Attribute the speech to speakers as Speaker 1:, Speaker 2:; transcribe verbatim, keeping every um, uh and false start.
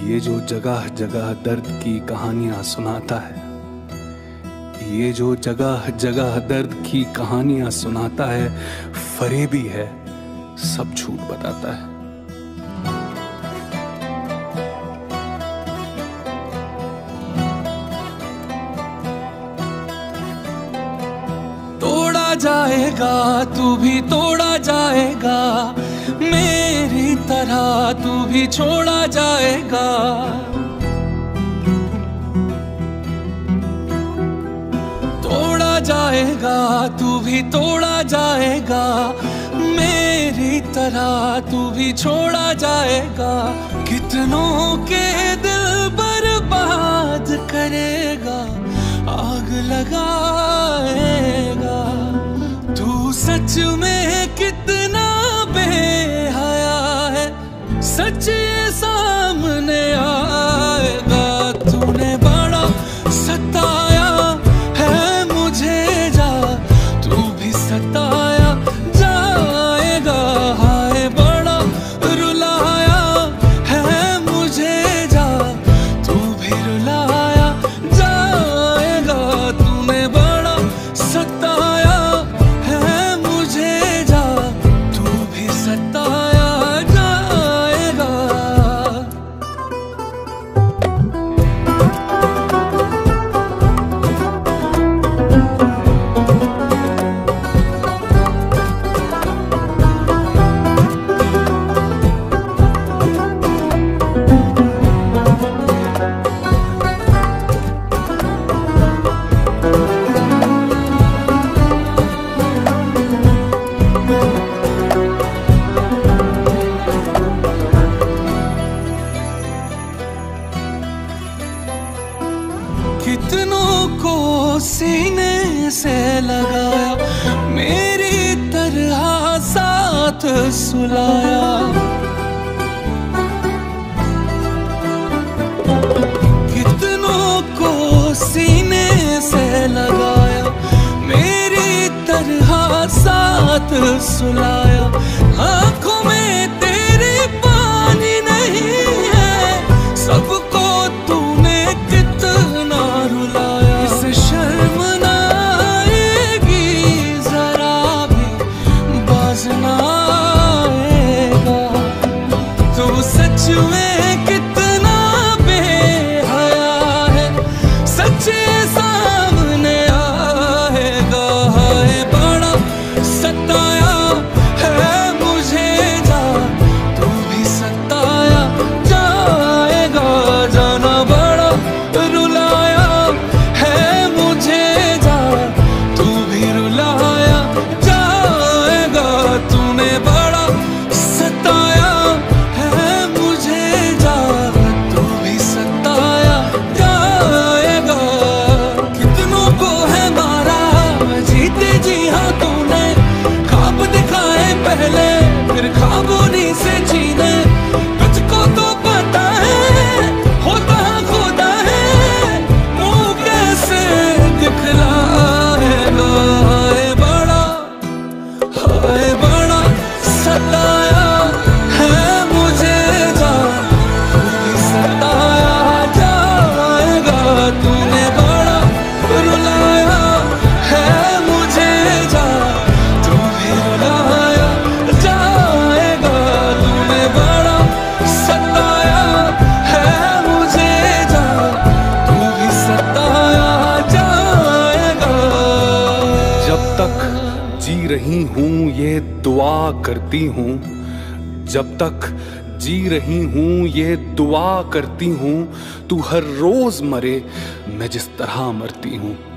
Speaker 1: ये जो जगह जगह दर्द की कहानियां सुनाता है, ये जो जगह जगह दर्द की कहानियां सुनाता है, फरेबी है, सब झूठ बताता है। तोड़ा जाएगा तू भी तोड़ा जाएगा, मेरी तरह तू भी छोड़ा जाएगा। तोड़ा जाएगा तू भी तोड़ा जाएगा, मेरी तरह तू भी छोड़ा जाएगा। कितनों के दिल बर्बाद करेगा, आग लगाएगा। तू सच में कितना बेहया है, सच ये सामने आएगा। तूने बड़ा सताया है मुझे, जा तू भी सताया जाएगा। हाय बड़ा रुलाया है मुझे, जा तू भी रुलाया जाएगा। तूने बड़ा सताया है मुझे, जा तू भी सताया जाएगा। कितनों को सीने से लगाया, मेरी तरह साथ सुलाया। कितनों को सीने से लगाया, मेरी तरह साथ सुलाया। आंखों में तेरे पानी नहीं है, सबको तूने कितना रुलाया। इस शर्म ना आएगी जरा भी, बाज ना आएगा। तू सच में कितना बेहया है, सच सामने आएगा। हाय बड़ा सताया है मुझे, जा तू भी सताया जाएगा। जाना बड़ा रुलाया है मुझे, जा तू भी रुलाया जाएगा। तूने बड़ा सताया है मुझे, जा तू भी सताया जाएगा। कितनों को है मारा जीते जी हाँ तूने, ख्वाब दिखाए पहले फिर ख्वाबों से जीने। तुझको तो पता है होता खुदा है, मुंह कैसे दिखलाएगा। हाय बड़ा हाय बड़ा सताया है मुझे, जा तू भी सताया जाएगा। तूने बड़ा रुलाया है मुझे, जा तू भी रुलाया जाएगा। तूने बड़ा सताया है मुझे, जा तू भी सताया जाएगा। जब तक जी रही हूँ ये दुआ करती हूँ, जब तक जी रही हूँ ये दुआ करती हूँ। तू हर रोज मरे मैं जिस तरह मरती हूँ।